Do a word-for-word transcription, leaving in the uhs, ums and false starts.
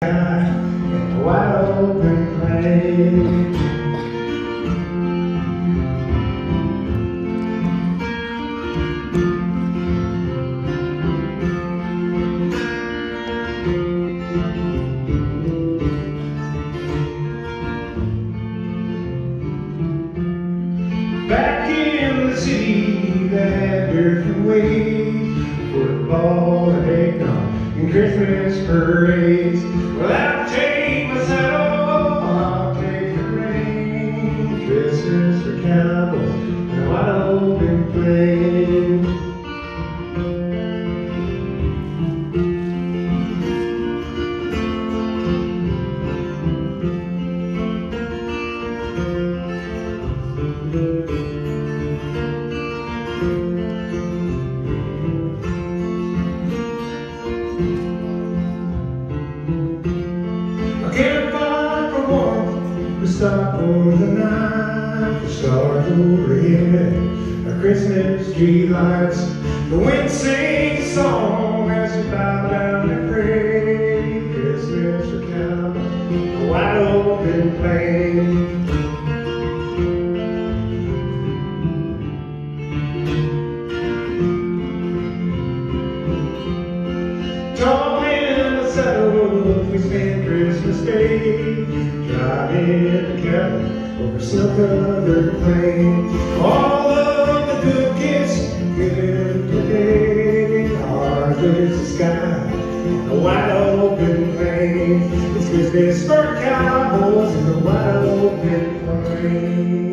in a wide open plain. Back in the city, that different ways, football and eggnog and Christmas parades. Well, I'll take my saddle, I'll take the reins. Christmas for Cowboys and a wide open plain. Campfire for warmth, we stop for the night. The stars overhead, our Christmas tree lights. The wind sings a song as we bow down and pray. Christmas for Cowboys, a wide open plain. Tall in the saddle, we spend Christmas Day, driving a cabin over snow-covered plains. All of the good gifts given today, ours is the sky, a wide open plain. It's Christmas for Cowboys in the wide open plain.